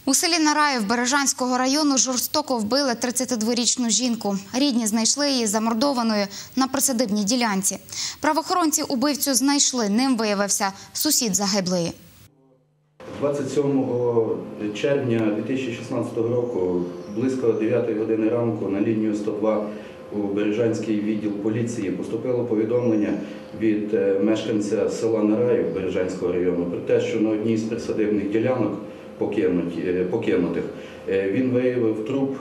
У селі Нараїв Бережанського району жорстоко вбили 32-річну жінку. Рідні знайшли її замордованою на присадибній ділянці. Правоохоронці убивцю знайшли. Ним виявився сусід загиблої. 27 червня 2016 року, близько 9 години ранку, на лінію 102 у Бережанський відділ поліції поступило повідомлення від мешканця села Нараїв Бережанського району про те, що на одній з присадибних ділянок покинутих він виявив труп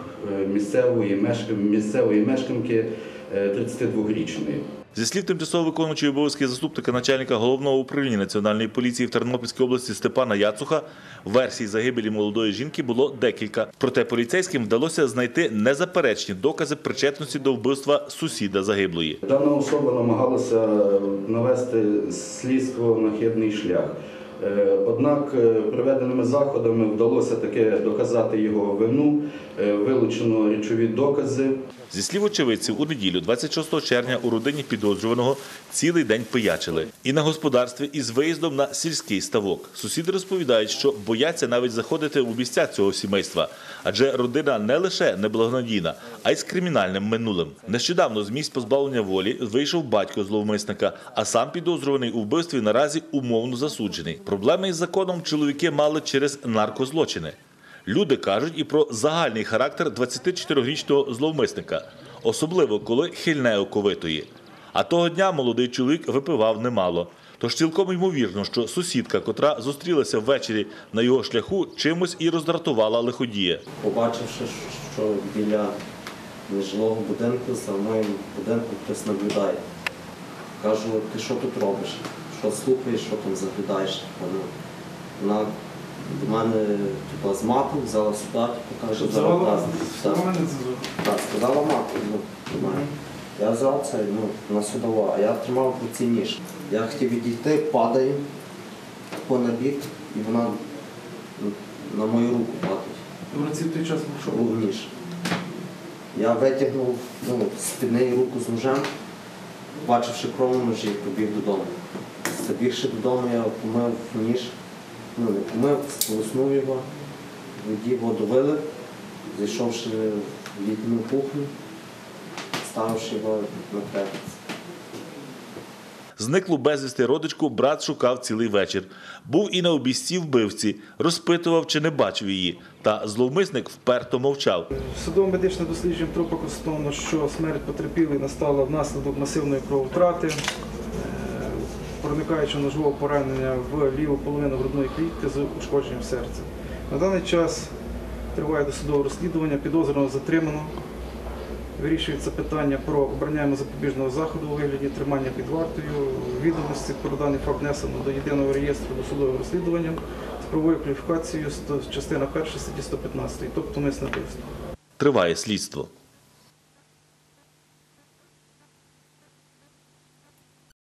місцевої мешканки 32-річної. Зі слів тимчасово виконуючого обов'язки заступника начальника Головного управління Національної поліції в Тернопільській області Степана Яцуха, версій загибелі молодої жінки було декілька. Проте поліцейським вдалося знайти незаперечні докази причетності до вбивства сусіда загиблої. Дана особа намагалася навести слідство на хибний шлях. Однак проведеними заходами вдалося таки доказати його вину, вилучено речові докази. Зі слів очевидців, у неділю, 26 червня, у родині підозрюваного цілий день пиячили. І на господарстві, із виїздом на сільський ставок. Сусіди розповідають, що бояться навіть заходити у місця цього сімейства. Адже родина не лише неблагонадійна, а й з кримінальним минулим. Нещодавно з місць позбавлення волі вийшов батько зловмисника, а сам підозрюваний у вбивстві наразі умовно засуджений. Проблеми із законом чоловіки мали через наркозлочини. Люди кажуть і про загальний характер 24-річного зловмисника, особливо коли хильне оковитої. А того дня молодий чоловік випивав немало. Тож цілком ймовірно, що сусідка, котра зустрілася ввечері на його шляху, чимось і роздратувала лиходія. Побачивши, що біля нежилого будинку, за моїм будинком хтось наблюдає. Кажу: ти що тут робиш? Що слухаєш, що там заглядаєш? Вона до мене з мату взяла сюди, каже, зараз. Так, сказала мату до мене. Я взяв це, вона сюди, а я тримав по цій ніж. Я хотів відійти, падаю понабік, і вона на мою руку падає. В руці в той час був ніж. Я витягнув з-під неї руку з ножем, бачивши кров на ножі, побіг додому. Забігши додому, я помив ніж. Не помив, сполоснув його, воді воду вилив, зайшовши в літню кухню, ставивши його на трець. Зниклу безвісти родичку брат шукав цілий вечір. Був і на обісці вбивці, розпитував, чи не бачив її. Та зловмисник вперто мовчав. Судово-медичне дослідження трупа констатовано, що смерть потерпілої настала внаслідок масивної крововтрати, проникаючи ножового поранення в ліву половину грудної клітки з ушкодженням серця. На даний час триває досудове розслідування, підозрюваного затримано. Вирішується питання про обороняємо запобіжного заходу у вигляді тримання під вартою. Відомості про даний факт внесено до єдиного реєстру досудового розслідування з правовою кваліфікацією частина 1 статті 115, тобто умисне вбивство. Триває слідство.